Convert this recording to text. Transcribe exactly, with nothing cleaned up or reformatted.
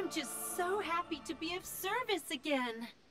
I'm just so happy to be of service again.